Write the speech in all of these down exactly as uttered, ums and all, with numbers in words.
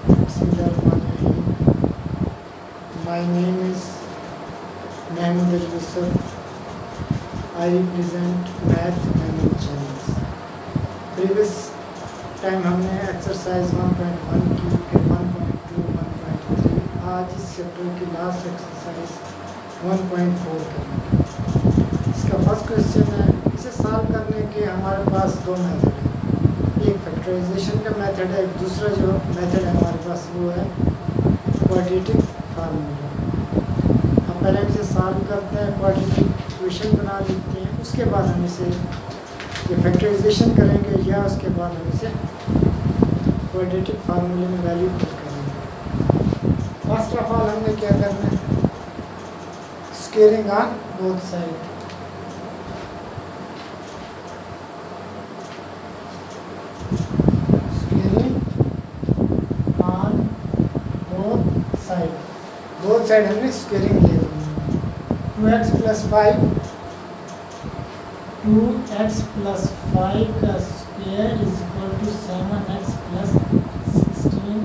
My name is Mahmoud Al Yusuf. I represent Math Manual Channels. Previous time हमने exercise one point one की फिर one point two, one point three, आज इस chapter की last exercise one point four करेंगे। इसका first question है, इसे सॉल्व करने के हमारे पास दो मेथड हैं। एक फैक्टराइजेशन का मेथड है, एक दूसरा जो मेथड है हमारे पास वो है क्वाड्रेटिक फार्मूला। हम पहले इसे सॉल्व करते हैं, क्वाड्रेटिक इक्वेशन बना लेते हैं, उसके बाद हम इसे ये फैक्टराइजेशन करेंगे या उसके बाद हम इसे क्वाड्रेटिक फार्मूले में वैल्यू पुट करेंगे। फर्स्ट ऑफ ऑल हमने क्या करना है, scaling on both side. Scaling on both side, both side हमने स्केलिंग ले ली। Two x plus five two x plus five का square is equal to seven x plus sixteen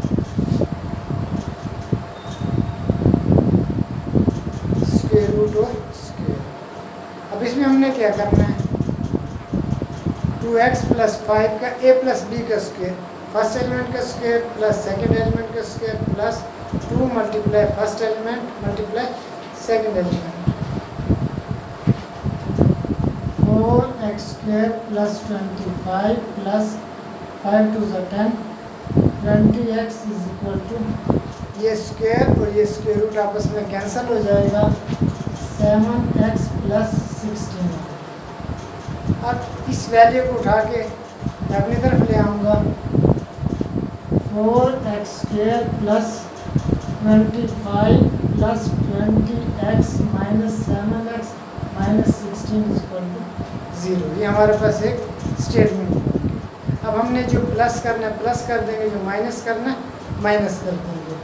square root और square. अब इसमें हमने क्या करना है, टू एक्स प्लस फाइव का ए प्लस बी का स्क्वायर, फर्स्ट एलिमेंट का स्क्वायर प्लस सेकेंड एलिमेंट का square plus two multiply first element multiply second element, four x square plus twenty five plus five two ज़ा ten, twenty x is equal to ये square और ये square root आपस में cancel हो जाएगा, seven x plus sixteen. अब इस वैल्यू को उठा के मैं अपनी तरफ ले आऊँगा, four x square plus twenty five plus twenty x minus seven x minus sixteen is equal to zero. ये हमारे पास एक स्टेटमेंट है। अब हमने जो प्लस करना है प्लस कर देंगे, जो माइनस करना है माइनस कर देंगे।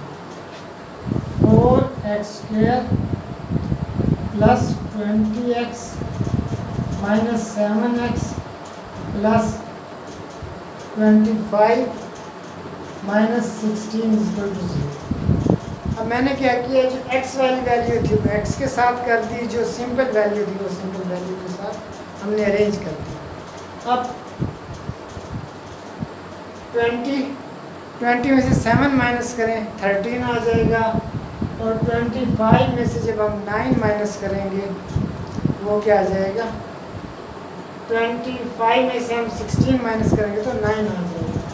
Four x square plus twenty x minus seven x plus twenty five minus sixteen is equal to zero. अब मैंने क्या किया, जो x वाली वैल्यू थी वो x के साथ कर दी, जो सिंपल वैल्यू थी वो सिंपल वैल्यू के साथ हमने अरेंज कर दी। अब ट्वेंटी ट्वेंटी में से सेवन माइनस करें थर्टीन आ जाएगा, और ट्वेंटी फाइव में से जब हम नाइन माइनस करेंगे वो क्या आ जाएगा, ट्वेंटी फाइव में से हम सिक्सटीन माइनस करेंगे तो नाइन आ जाएगा।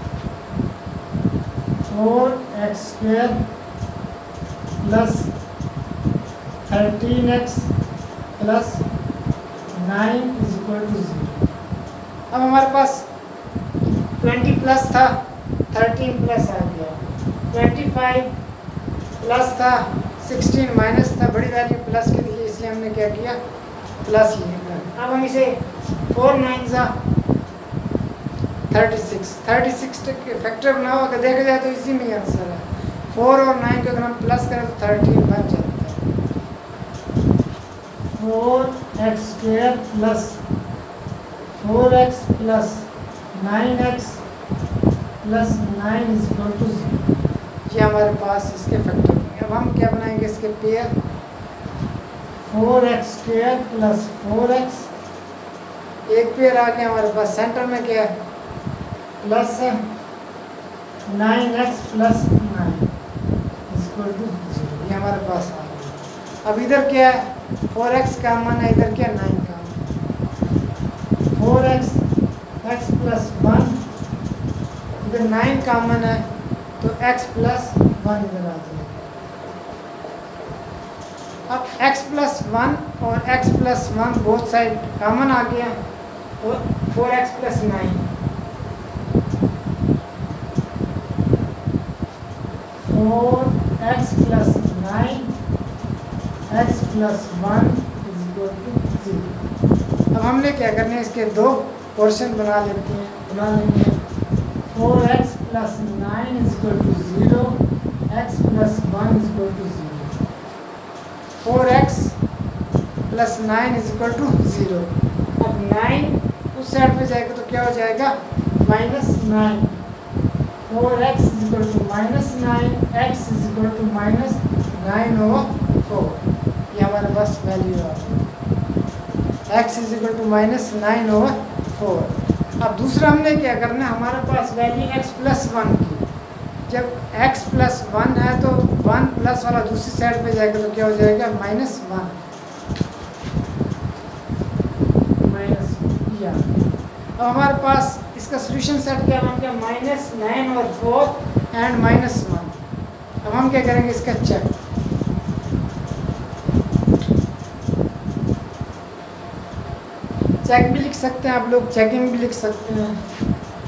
Four x square plus thirteen x plus nine is equal to zero. अब हमारे पास ट्वेंटी प्लस था, थर्टीन प्लस आ गया, ट्वेंटी फाइव प्लस था, सिक्सटीन माइनस था, बड़ी वैल्यू प्लस की थी इसलिए हमने क्या किया, प्लस लिया। अब हम इसे फोर नाइन ज़ा थर्टी सिक्स, थर्टी सिक्स के फैक्टर बनाओ, अगर देखा जाए तो इसी में आंसर है। फोर और नाइन को अगर हम प्लस करें तो थर्टीन बन जाता है। Four x square plus four x plus nine x plus nine is equal to zero. ये हमारे पास इसके फैक्टर बनेंगे। अब हम क्या बनाएंगे, इसके pair, four x square plus four x, एक पेयर आ गया हमारे पास, सेंटर में क्या है प्लस है, nine x plus nine equal to zero. ये हमारे पास आ गया। अब इधर क्या है, फोर एक्स कॉमन है, इधर क्या nine common, four x x plus one, इधर नाइन कॉमन है तो x प्लस वन इधर आ जाएगा। अब x प्लस वन और x plus one both side common आ गया, तो four x plus nine, four x plus nine x plus one is equal to zero. अब हमने क्या करना है, इसके दो पोर्शन बना लेते हैं, बना लेंगे। Four x plus nine is equal to zero, x plus one is equal to zero. Four x plus nine is equal to zero. अब नाइन उस साइड पे जाएगा तो क्या हो जाएगा, minus nine. Four x is equal to minus nine, x is equal to minus nine over four. ये हमारे पास वैल्यू आ गई, x is equal to minus nine over four. अब दूसरा हमने क्या करना है, हमारे पास वैल्यू एक्स प्लस वन की, जब x प्लस वन है तो वन प्लस वाला दूसरी साइड पे जाएगा तो क्या हो जाएगा माइनस वन, माइनस या। अब हमारे पास इसका सोल्यूशन सेट क्या बन गया, माइनस नाइन और फोर एंड माइनस वन। अब हम क्या करेंगे इसका चेक, चेक भी लिख सकते हैं आप लोग, चेकिंग भी लिख सकते हैं।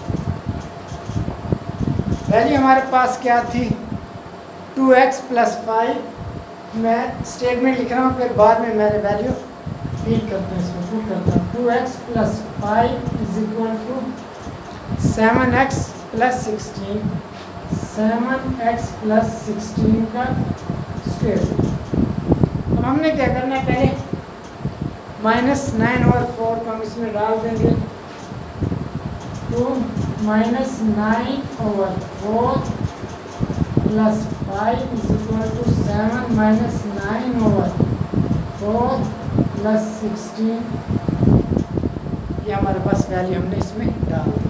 वैल्यू हमारे पास क्या थी, टू एक्स प्लस फाइव। मैं स्टेटमेंट लिख रहा हूँ, फिर बाद में मैंने वैल्यू फीड करते हैं, इसमें पुट करता हूँ। Two x plus five is equal to seven x plus sixteen, seven x plus sixteen का स्क्वायर। अब हमने क्या करना है, पहले माइनस नाइन और फोर को हम इसमें डाल देंगे। Two minus nine over four plus five is equal to seven minus nine over four plus sixteen. ये हमारे पास वैल्यू हमने इसमें डाल दी।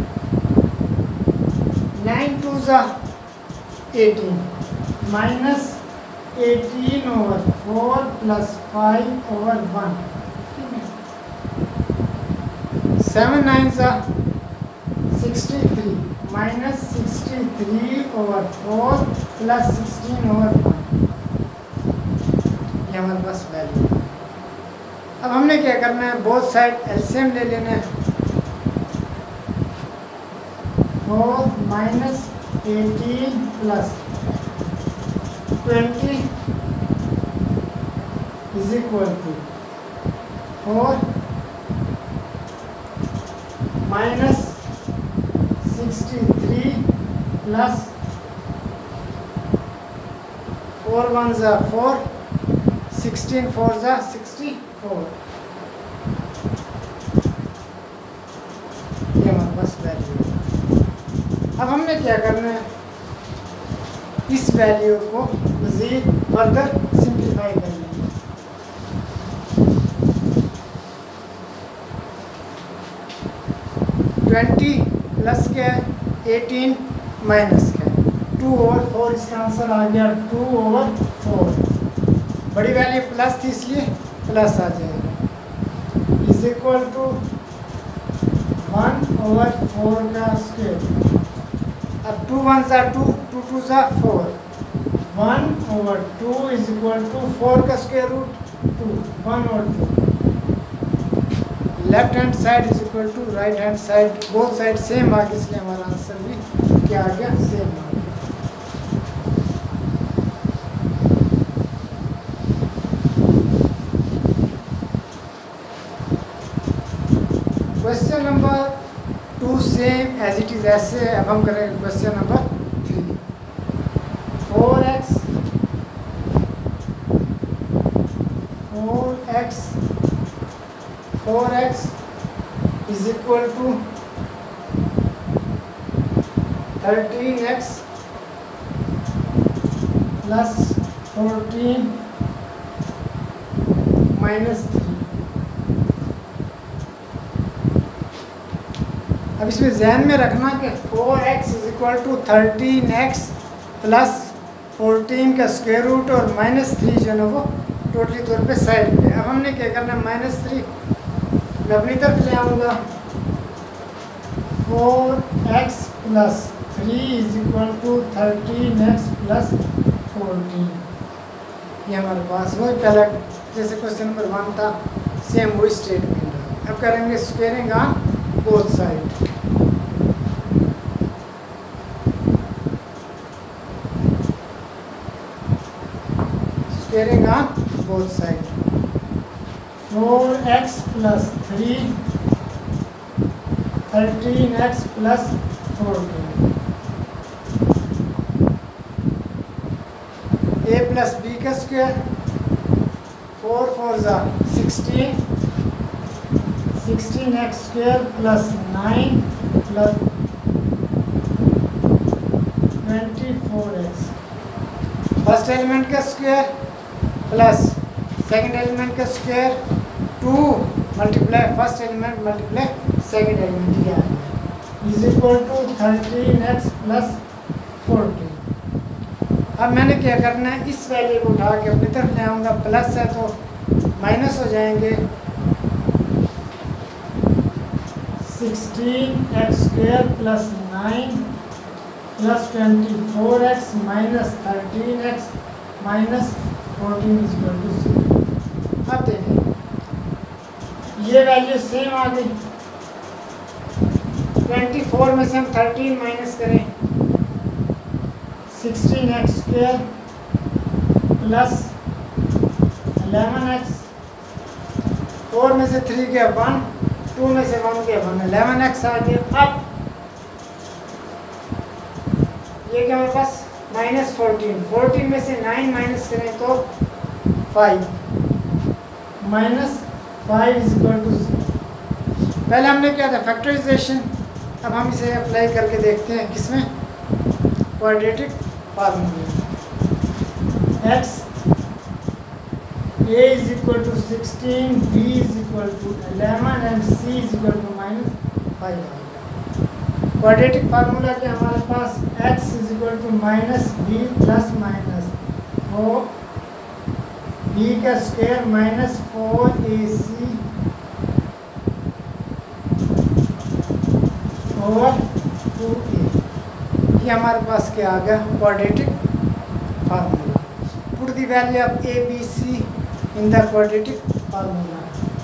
नाइन टू ज़ा eighteen, minus eighteen over four plus five over one. Seven nine ज़ा sixty three, minus sixty three over four plus sixteen over one. ये हमारे पास वैल्यू है। अब हमने क्या करना है, बोथ साइड एलसीएम ले लेना है। Four minus eighteen plus twenty is equal to four minus sixty three plus four one ज़ा फोर, सिक्सटीन फोर ज़ा सिक्सटी फोर। ये हमारे पास वैल्यू है। अब हमने क्या करना है, इस वैल्यू को मज़ीद फर्दर सिंप्लीफाई कर लेंगे। ट्वेंटी प्लस क्या है, एटीन माइनस क्या है, टू ओवर फोर। इसका आंसर आ गया टू ओवर फोर। बड़ी वैल्यू प्लस थी इसलिए प्लस आ जाएगा, is equal to one over four का स्क्वायर। अब टू वन ज़ा टू, टू टू ज़ा four, one over two is equal to four का square root two, one over two. Left hand side is equal to right hand side, both side same आ गया, इसलिए हमारा answer भी क्या आ गया, सेम आ गया। Question number two same as it is ऐसे। अब हम करेंगे question number three. Four x four x four x is equal to thirteen x plus fourteen minus three. अब इसमें ध्यान में रखना कि four x is equal to thirteen x plus fourteen का स्क्वायर रूट और माइनस थ्री जो है वो टोटली तौर पे साइड पे। अब हमने क्या करना है, माइनस थ्री मैं अपनी तरफ ले आऊँगा। Four x plus three is equal to thirteen x plus fourteen. ये हमारे पास वही पहला जैसे क्वेश्चन नंबर वन था, सेम वही स्टेटमेंट है। अब करेंगे squaring on both side. Squaring on both side. Four x plus three, thirteen x plus fourteen. A plus B का स्क्वायर, फोर फोर ज़ा sixteen, sixteen x square plus nine plus twenty four x first element का square plus second element का square two multiply first element multiply second element ये आ गया is equal to thirteen x plus fourteen. अब मैंने क्या करना है, इस वैल्यू को उठा के अपनी तरफ ले आऊँगा, प्लस है तो माइनस हो जाएंगे, sixteen x square plus nine plus twenty four x minus thirteen x minus fourteen is equal to zero. अब देखिए ये वैल्यू सेम आ गई, ट्वेंटी फोर में से हम थर्टीन माइनस करें, sixteen x square plus eleven x, four में से थ्री गया वन, टू में से वन गया वन, एलेवन एक्स आ गया। अब ये क्या हमारे पास माइनस फोर्टीन, फोर्टीन में से नाइन माइनस करें तो five, minus five is equal to zero. पहले हमने क्या था फैक्टराइजेशन, अब हम इसे अप्लाई करके देखते हैं किसमें, क्वाड्रेटिक फार्मूले। X a is equal to sixteen, b is equal to eleven and c is equal to minus five आएगा। क्वाड्रेटिक फार्मूला क्या हमारे पास, x is equal to minus B plus minus four b का square minus four ए c और two ए, ये हमारे पास क्या आ गया quadratic formula. Put the value of a b c in the quadratic formula.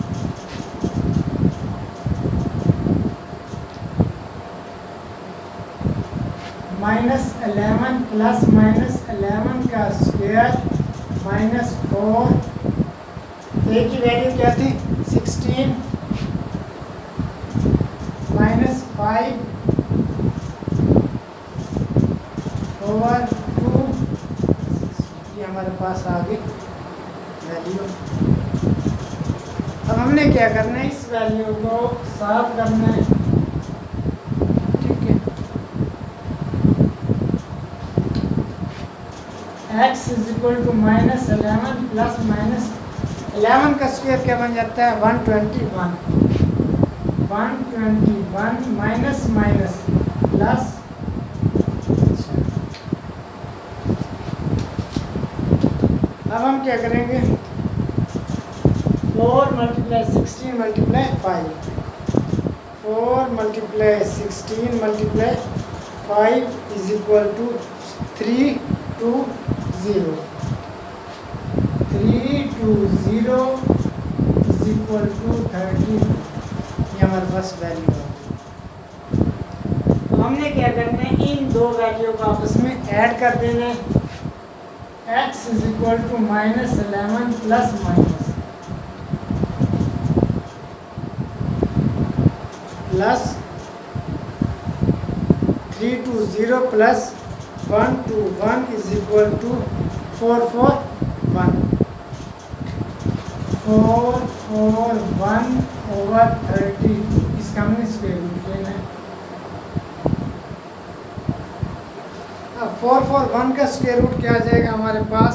Minus eleven plus minus eleven का square minus four, ए की वैल्यू क्या थी sixteen, minus five over two, ये हमारे पास आ गई वैल्यू। अब हमने क्या करना है, इस वैल्यू को सॉल्व करना है, ठीक है। x is equal to minus eleven plus minus eleven का स्क्वायर क्या बन जाता है one twenty one, one twenty one minus minus plus, अब हम क्या करेंगे, four multiply sixteen multiply five, four multiply sixteen multiply five is equal to three two zero, three two zero is equal to thirty, ये हमारे पास value है। तो हमने क्या करना है, इन दो वैल्यू को आपस में ऐड कर देना है, x is equal to minus eleven plus minus plus three to zero plus one to one is equal to four four one, four four one over thirty, इसका हमने स्क्वायर रूट लेना है। फोर फोर वन का square root क्या आ जाएगा हमारे पास,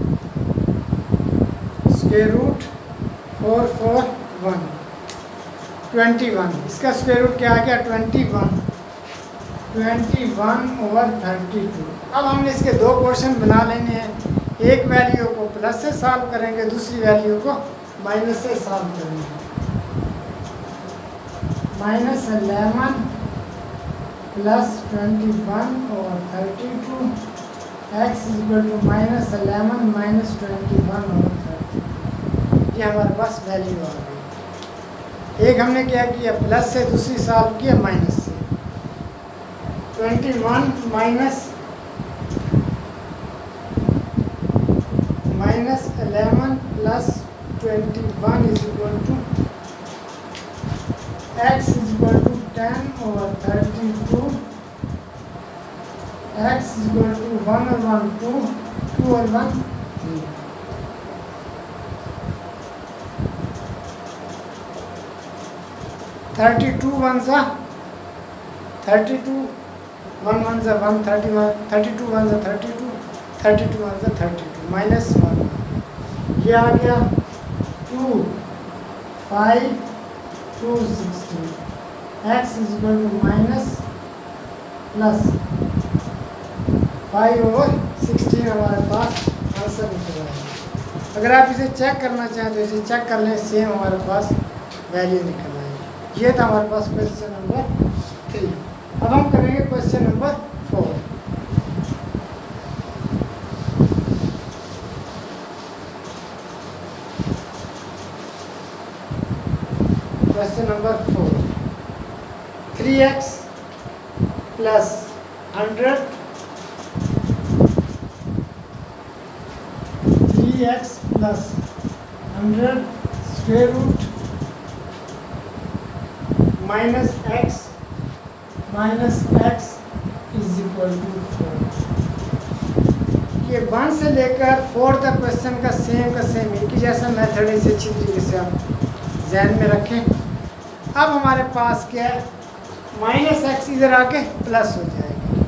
square root four four one twenty one, इसका स्क्वायर रूट क्या आ गया twenty one, twenty one over thirty two. अब हमने इसके दो पोर्शन बना लेने हैं, एक वैल्यू को प्लस से सॉल्व करेंगे, दूसरी वैल्यू को माइनस से सॉल्व करेंगे। Minus eleven plus twenty one और thirty two, x is equal to minus eleven minus twenty one और थर्टी, ये हमारे पास वैल्यू आ गई। एक हमने क्या किया प्लस से, दूसरी सॉल्व किया माइनस से, twenty one minus minus eleven plus twenty one is equal to x is equal to ten over thirty-two, x is equal to one और one two, two और one three। thirty-two वन सा thirty-two, one one ज़ा one, thirty one, thirty two one ज़ा thirty two, thirty two one ज़ा thirty two, minus one. ये आ गया two five two sixteen, x is equal to minus plus five over sixteen हमारे पास answer निकल रहा है। अगर आप इसे चेक करना चाहें तो इसे चेक कर लें, सेम हमारे पास वैल्यू निकल आएगी। ये था हमारे पास क्वेश्चन नंबर थ्री। अब हम करेंगे question number four. Question number four, three x plus hundred, three x plus hundred square root minus x minus x is equal to four. ये वन से लेकर फोर तक क्वेश्चन का सेम का same एक ही जैसा मेथड है, इसे अच्छी तरीके से आप जहन में रखें। अब हमारे पास क्या है, माइनस एक्स इधर आके प्लस हो जाएगा,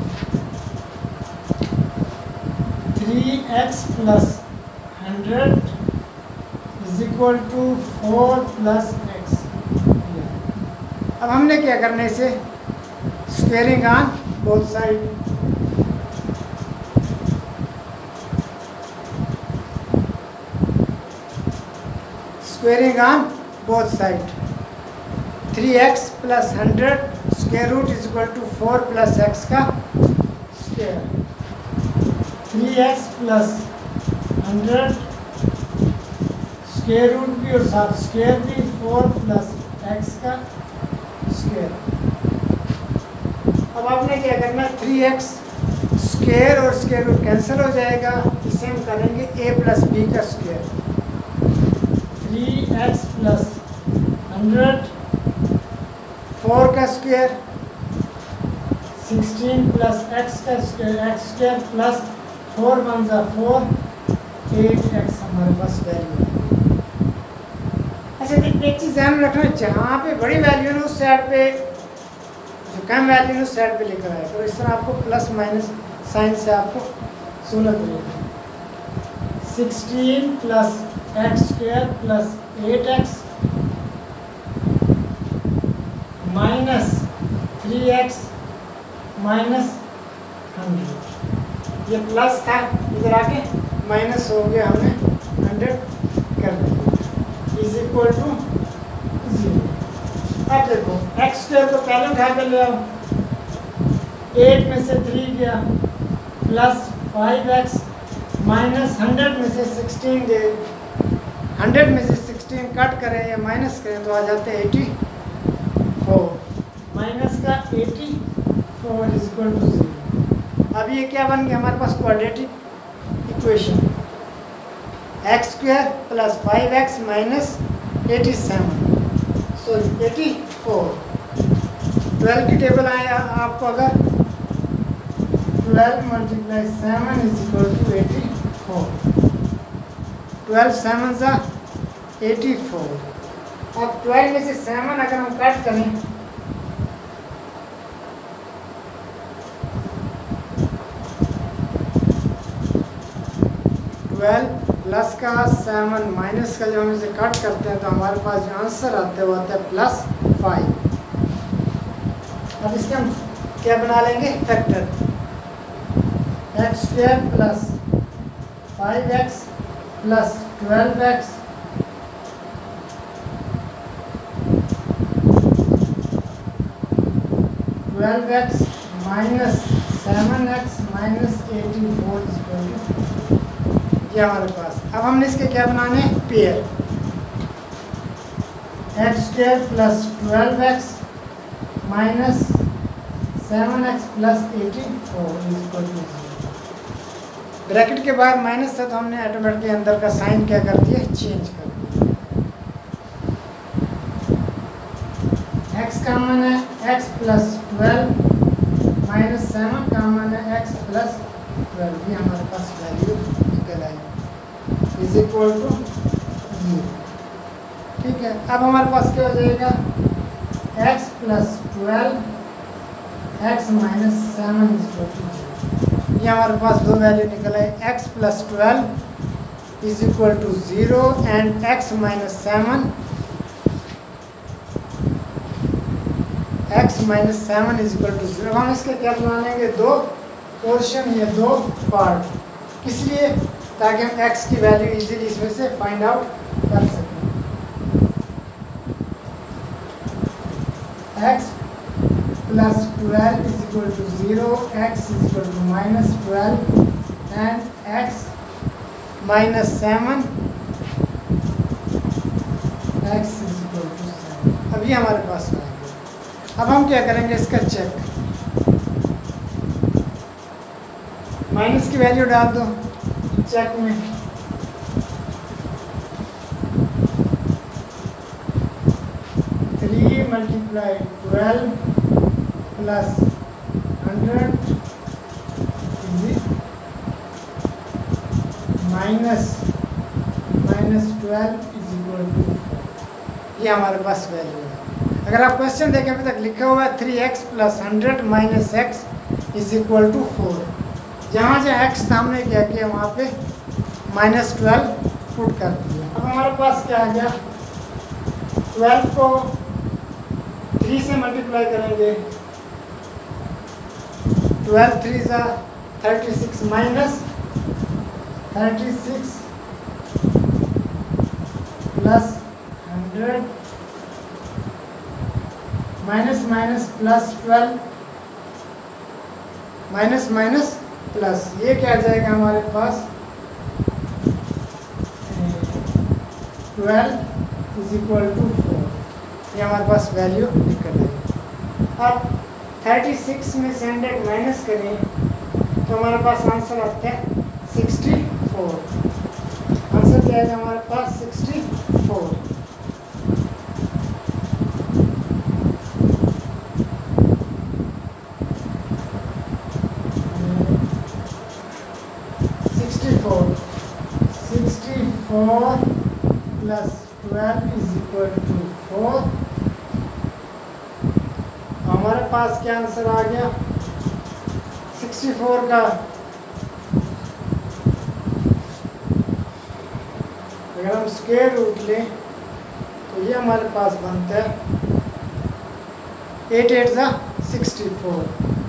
three x plus hundred is equal to four plus x. अब हमने क्या करना है, इसे squaring on both side, squaring on both side, three x plus hundred square root is equal to four plus x का square, three x plus hundred square root भी और साथ स्क्वेयर भी, फोर प्लस एक्स का square. अब आपने क्या करना है, थ्री एक्स स्क्वेयर और स्क्वेयर रूट कैंसिल हो जाएगा, इसे हम करेंगे ए प्लस बी का square, three x plus hundred four का स्क्वेयर, सिक्सटीन प्लस एक्स का square, x square plus four one ज़ा फोर, एट एक्स हमारे पास वैल्यू है। अच्छा, एक चीज़ ध्यान में रखना, जहाँ पे बड़ी वैल्यू है उस साइड पे, जो कम वैल्यू है उस साइड पे लेकर आए, तो इस तरह आपको प्लस माइनस साइन से आपको सहूलत मिलेगी। Sixteen plus x square plus eight x minus three x minus hundred, ये प्लस था, इधर आके माइनस हो गया, हमने हंड्रेड कर दिया, इज इक्वल टू जीरो। अब देखो एक्स स्क्वायर को पहले उठा कर ले आओ, एट में से थ्री गया plus five x minus hundred में से सिक्सटीन दे, हंड्रेड में से सिक्सटीन कट करें या माइनस करें तो आ जाते हैं एटी फोर, माइनस का eighty four is equal to zero. अब ये क्या बन गया हमारे पास, quadratic equation, x square plus five x minus eighty seven, sorry eighty four. Twelve की टेबल आए आपको, अगर twelve multiply seven is equal to eighty four, twelve seven ज़ा एटी फोर। अब ट्वेल्व में से सेवन अगर हम कट करें, ट्वेल्व प्लस का सेवन माइनस का जब हम इसे कट करते हैं तो हमारे पास जो आंसर आते हैं वो आता है प्लस फाइव। अब इसके हम क्या बना लेंगे, factor, x square plus five x plus twelve x twelve x minus seven x minus एटी फोर इक्वल टू ये हमारे पास। अब हमने इसके क्या बनाने हैं, pair, x square plus twelve x minus seven x plus एटी फोर इक्वल टू जीरो। ब्रैकेट के बाहर माइनस था तो हमने ऑटोमेटिकली अंदर का साइन क्या कर दिया, चेंज कर दिया। एक्स का मान है x plus twelve minus seven का मान है एक्स प्लस ट्वेल्व, ये हमारे पास वैल्यू निकल आई, इज इक्वल टू जीरो। ठीक है, अब हमारे पास क्या हो जाएगा, x plus twelve x minus seven is equal to zero. ये हमारे पास दो वैल्यू निकल आए, x plus twelve is equal to zero and x minus seven x minus seven is equal to zero. हम इसके क्या बना लेंगे, दो पोर्शन या दो पार्ट, किस लिए, ताकि हम x की वैल्यू इजीली इसमें से फाइंड आउट कर सकें। x plus twelve is equal to zero, x is equal to minus twelve and x minus seven x is equal to seven. अब ये हमारे पास आएगा। अब हम क्या करेंगे, इसका चेक, माइनस की वैल्यू डाल दो चेक में, three multiply twelve plus hundred minus minus twelve is equal to, ये हमारे पास वैल्यू है। अगर आप क्वेश्चन देखें अभी तक लिखा हुआ है three x plus hundred minus x is equal to four. जहाँ जहाँ एक्स सामने क्या किया वहाँ पे माइनस ट्वेल्व पुट कर दिया। अब हमारे पास क्या आ गया, ट्वेल्व को थ्री से मल्टीप्लाई करेंगे, ट्वेल्व थ्री ज़ा thirty six minus thirty six plus hundred minus minus plus twelve minus minus plus, ये क्या आ जाएगा हमारे पास, twelve is equal to four. ये हमारे पास वैल्यू निकल आई। अब थर्टी सिक्स में से हंड्रेड माइनस करें तो हमारे पास आंसर आता है सिक्सटी फोर। आंसर क्या है हमारे पास, sixty four. Sixty four plus twelve is equal to four. हमारे पास क्या आंसर आ गया, सिक्सटी फोर का अगर हम स्क्वायर रूट लें तो ये हमारे पास बनता है एट एट ज़ा sixty four,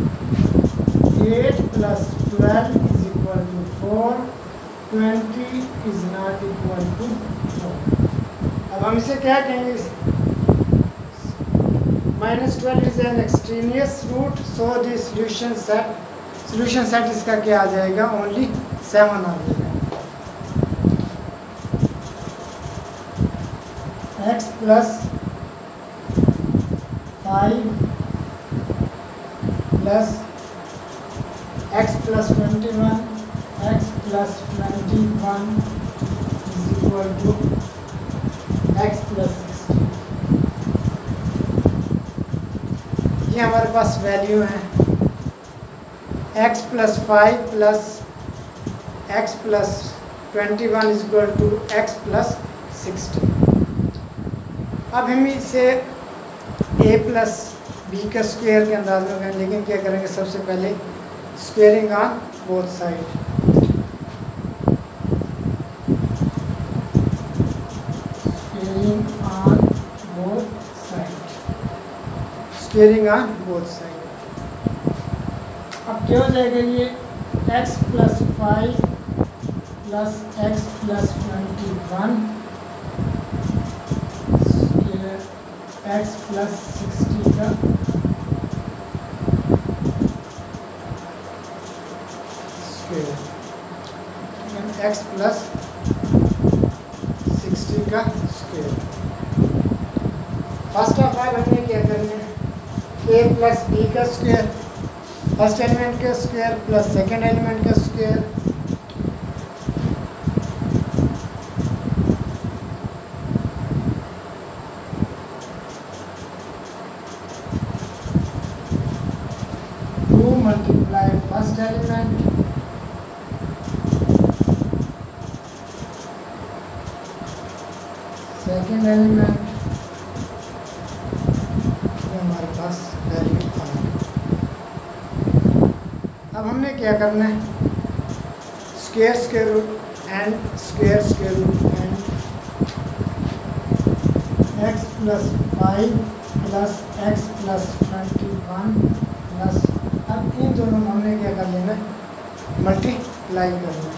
eight plus twelve is equal to four, twenty is not equal to four. अब हम इसे क्या कहेंगे, minus twelve is an extraneous root, so the solution set, solution set इसका क्या आ जाएगा, ओनली सेवन आ जाएगा। X plus five plus x plus twenty one x plus twenty one is equal to x plus sixty. ये हमारे पास value है, x plus five plus x plus twenty one is equal to x plus sixty. अब हम इसे a plus B का square के अंदाज में करें, लेकिन क्या करेंगे, सबसे पहले squaring on both side. Squaring on both side, squaring on both side. अब क्या हो जाएगा, ये x plus five plus x plus twenty one x plus sixty का स्क्वायर, एक्स प्लस सिक्सटी का स्क्वायर। फर्स्ट ऑफ ऑल हमें क्या करना है, ए प्लस बी का स्क्वायर, फर्स्ट एलिमेंट का स्क्वायर प्लस सेकेंड एलिमेंट का square, multiply first element second element, ये हमारे पास वैल्यू आ गई। अब हमने क्या करना है, square square root and square square root and x plus five plus x plus twenty one plus, अब इन दोनों को हमने क्या कर लेना है, मल्टीप्लाई करना है।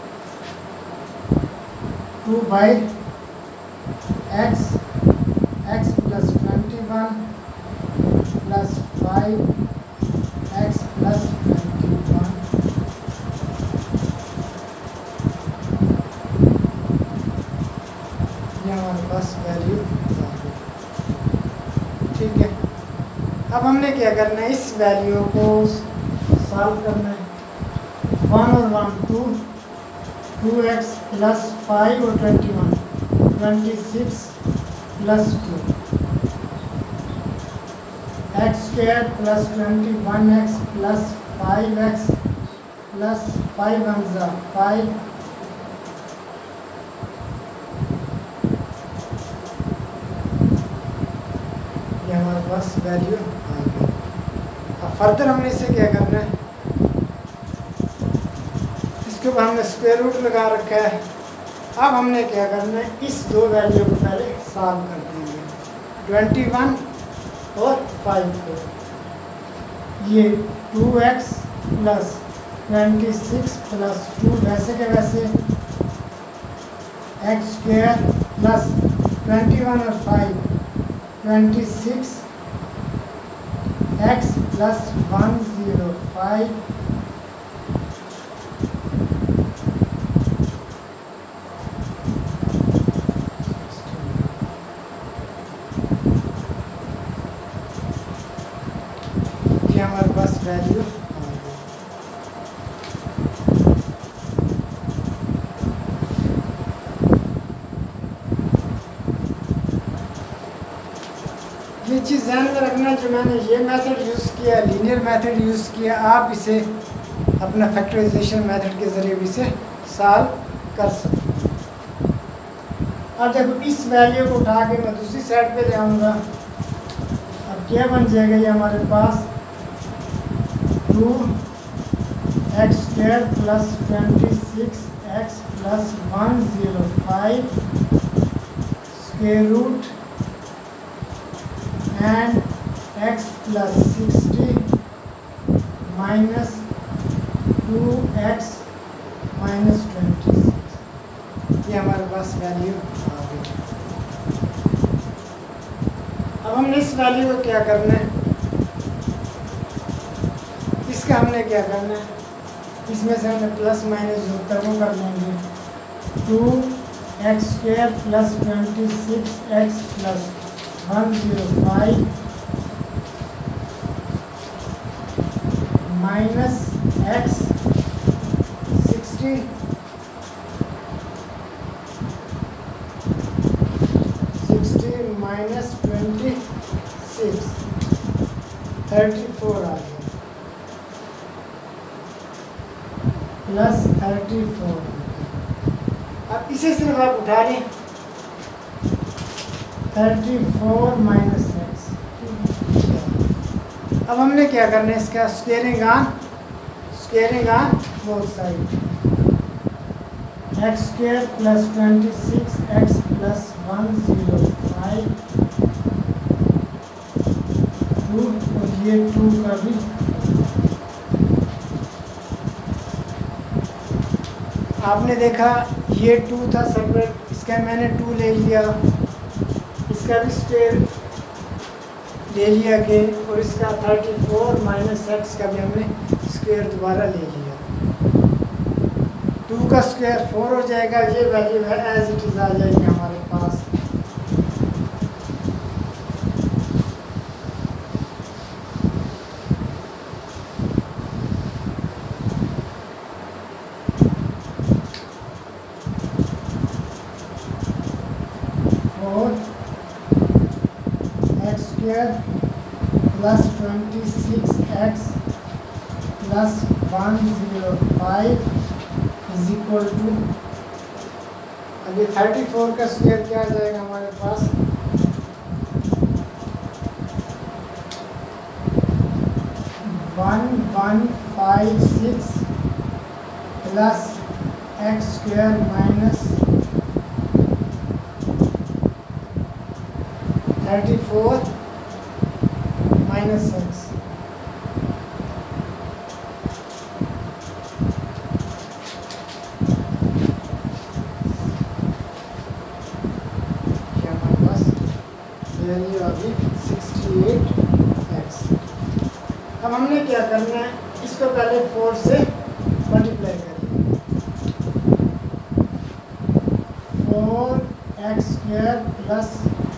Two by x x plus twenty one plus five x plus twenty one, ये हमारे पास वैल्यू आ गई। ठीक है, अब हमने क्या करना है, इस वैल्यू को सॉल्व करना है। वन और one two, two x plus five और twenty one, twenty six plus two, x square plus twenty one x plus five x plus five one ज़ा फाइव, ये हमारे पास वैल्यू आ गई। अब फर्दर हमने इसे क्या करना है, इसके ऊपर हमने स्क्वायर रूट लगा रखा है। अब हमने क्या करना है, इस दो वैल्यू को पहले सॉल्व कर देंगे, ट्वेंटी वन और फाइव को। ये two x plus twenty six plus two, वैसे के वैसे x square plus twenty one और five, twenty six x plus one zero five हमारे पास वैल्यू आ गई। ये चीज़ ध्यान में रखना, जो मैंने ये मेथड यूज़ किया, लीनियर मेथड यूज़ किया, आप इसे अपना फैक्टराइजेशन मेथड के ज़रिए भी इसे सॉल्व कर सकते हैं। अब देखो, इस वैल्यू को उठा के मैं दूसरी साइड पे ले आऊँगा। अब क्या बन जाएगा, ये हमारे पास two x square plus twenty six x plus one zero five square root and x plus sixty minus two x minus twenty six, ये हमारे पास वैल्यू आ गई। अब हमने इस वैल्यू को क्या करना है, इसका हमने क्या करना है, इसमें से हमने प्लस माइनस जो होता है वो कर लेंगे। Two x square plus twenty six x plus one zero five minus x sixty sixty minus twenty six, thirty four आ गया प्लस थर्टी फोर। अब इसे सिर्फ आप उठा लें, थर्टी फोर माइनस एक्स। अब हमने क्या करना है, इसका squaring on squaring on both side, x square plus twenty six x plus one zero five two, और ये टू का भी आपने देखा, ये टू था सेपरेट, इसका मैंने टू ले लिया, इसका भी स्क्वायर ले लिया के, और इसका थर्टी फोर माइनस एक्स का भी हमने स्क्वायर दोबारा ले लिया। टू का स्क्वायर फोर हो जाएगा, ये वैल्यू है एज इट इज़ आ जाएगी हमारे पास। Plus twenty six x plus one zero five is equal to, अभी थर्टी फोर का स्क्वायर क्या आ जाएगा हमारे पास, one one five six plus x square minus thirty four minus x. Value अभी सिक्सटी एट एक्स। अब हमने क्या करना है, इसको पहले फोर से मल्टीप्लाई करेंगे। Four x square plus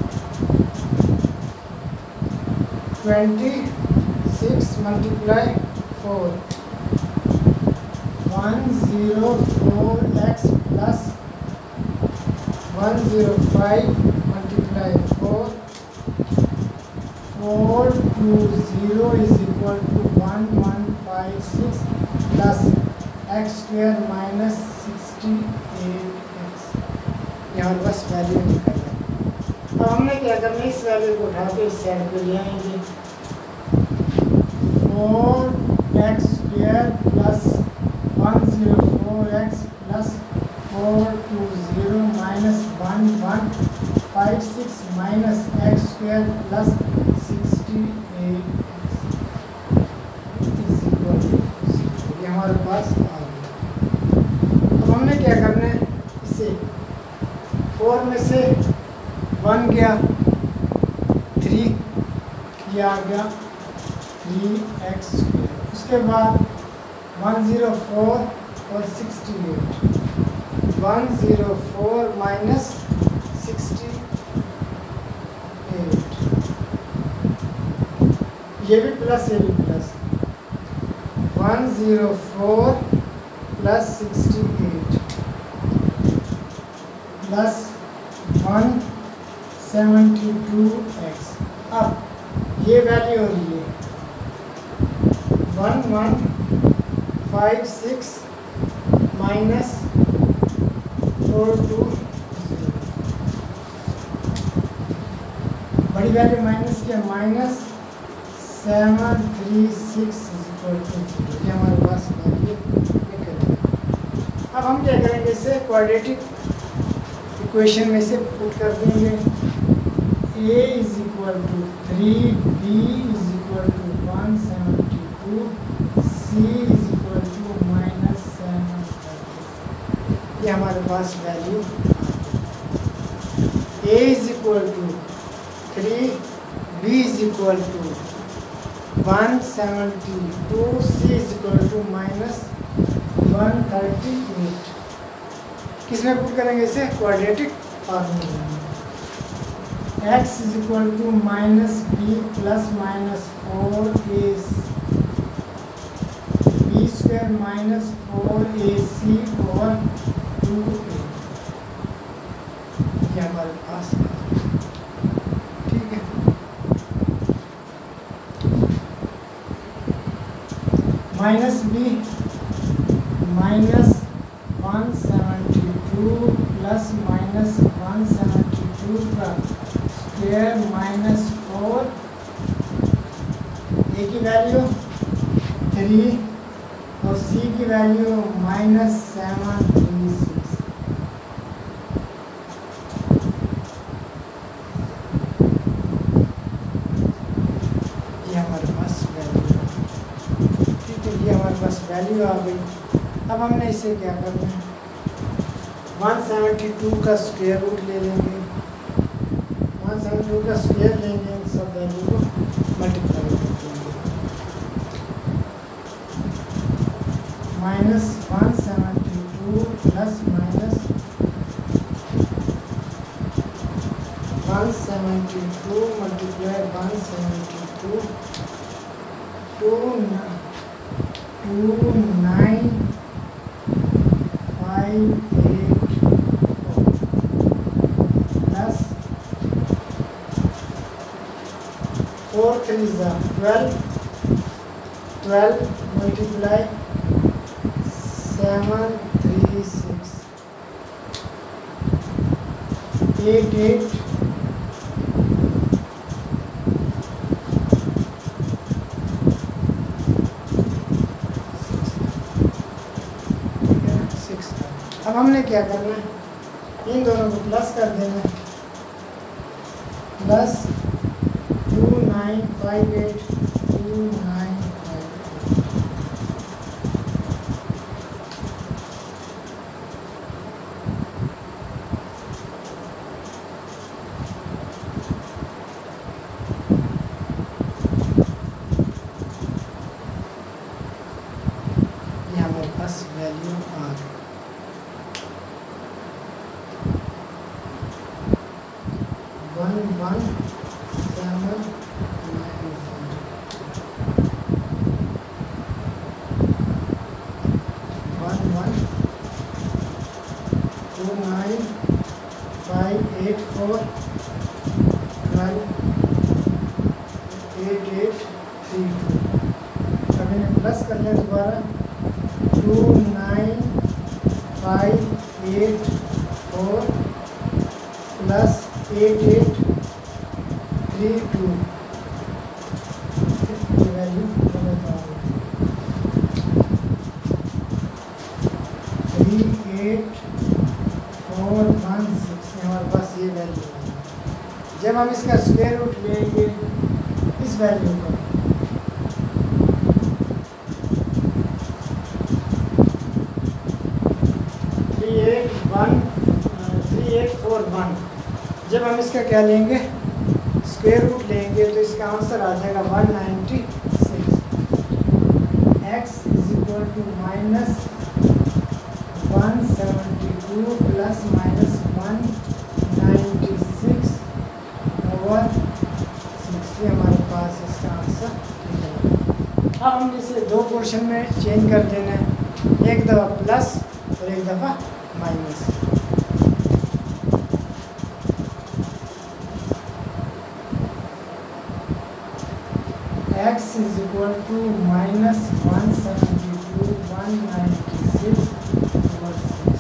twenty six multiply four, one zero four x plus one zero five multiply four, four two zero is equal to one one five six plus x square minus sixty eight x. यहाँ बस value निकल है। अब हमने क्या करना है, इस वैल्यू को उठा के इस साइड पे ले आएंगे। Four x square plus one zero four x plus four two zero minus one one five six minus x square plus sixty eight x is equal to zero. ये हमारे पास आ गया। अब हमने क्या करना है, इसे फोर में से वन गया थ्री, ये आ गया थ्री एक्स स्क्वायर। उसके बाद वन ज़ीरो फोर और sixty eight, one zero four minus sixty eight, ये भी प्लस ये भी plus, one zero four plus sixty eight plus one seventy two x. अब ये वैल्यू हो रही है one one five six minus four two, बड़ी वैल्यू माइनस क्या, minus seven three six equal to zero. ये हमारे पास वैल्यू निकल। अब हम क्या करेंगे, इसे क्वाड्रेटिक इक्वेशन में से पुट कर देंगे। a is equal to three, B is equal to one seventy two, C is equal to minus seven thirty. ये हमारे पास value a is equal to three, b is equal to one seventy two, c is equal to minus one thirty eight. किस में put करेंगे इसे, quadratic formula में। x is equal to minus B plus minus four A B square minus four A C over two ए। ये हमारे पास ठीक है। Minus B minus one seventy two plus minus one seventy two का square minus four, ए की value three और C की value minus seven three six. ये हमारे पास वैल्यू ठीक है। ये हमारे पास वैल्यू आ गई। अब हमने इसे क्या करना है, वन सेवेंटी टू का स्क्वायर रूट ले लेंगे, वन सेवेंटी टू का स्क्वायर लेंगे, इन सब वैल्यू को मल्टीप्लाई कर देंगे। Minus one seventy two plus minus one seventy two multiply one seventy two, two two nine five eight four plus four three ज़ा twelve, twelve multiply seven three six, eight eight हमने क्या करना है, इन दोनों को plus कर देना है, plus two nine five eight two nine five eight. ये हमारे पास वैल्यू आ गई। One one seven nine one one two nine five eight four twelve eight eight three two. अब इन्हें प्लस कर लें दोबारा, two nine five eight four plus eight eight three two. Value three eight four one six, हमारे पास ये value है। जब हम इसका स्क्वायर रूट लेंगे इस वैल्यू का, three eight one three eight four one, जब हम इसका क्या लेंगे, स्क्वायर रूट लेंगे, तो इसका आंसर आ जाएगा one ninety six. X is equal to minus one seventy two plus minus one ninety six over six. ये हमारे पास इसका आंसर है। अब हम इसे दो पोर्शन में चेंज कर देना है, एक दफ़ा प्लस और एक दफ़ा minus. x is equal to minus one seventy-two one ninety-six over six.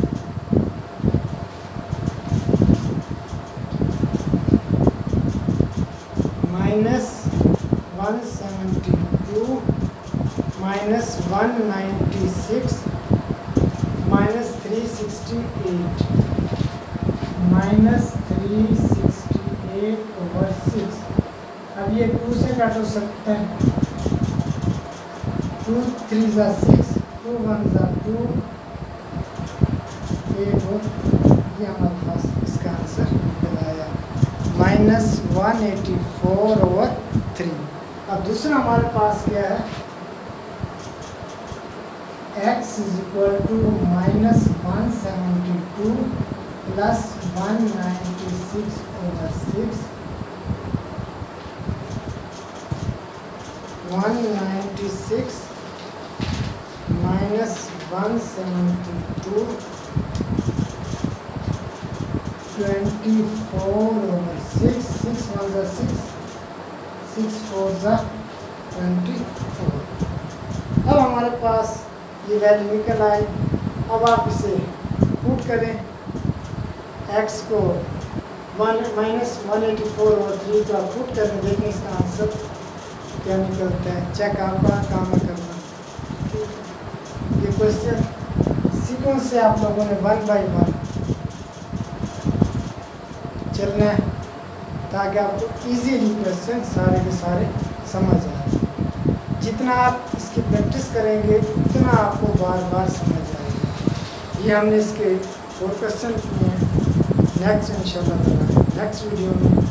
Minus one seventy-two minus one ninety-six minus three sixty-eight minus three sixty-eight over six। अब ये टू से काट हो सकते हैं, टू थ्री ज़ा सिक्स, टू वन ज़ा two, एक और ये हमारे पास इसका आंसर निकल आया minus one eighty four over three. अब दूसरा हमारे पास क्या है, x is equal to minus one seventy two plus one ninety six over six, one ninety six minus one seventy two twenty four over six, six one ज़ा six, six four ज़ा twenty four. अब हमारे पास ये value निकल आई। अब आप इसे पुट करें, x को one minus one eighty four और थ्री को आप पुट करें, देखें इसका आंसर क्या निकलता है। चेक आपका काम है करना। ये क्वेश्चन सीक्वेंस से आप लोगों ने वन बाय वन चलना है ताकि आपको इजीली क्वेश्चन सारे के सारे समझ आए। जितना आप इसकी प्रैक्टिस करेंगे उतना आपको बार बार समझ आएगा। ये हमने इसके फोर क्वेश्चन किए हैं। नेक्स्ट इंशाल्लाह नेक्स्ट वीडियो में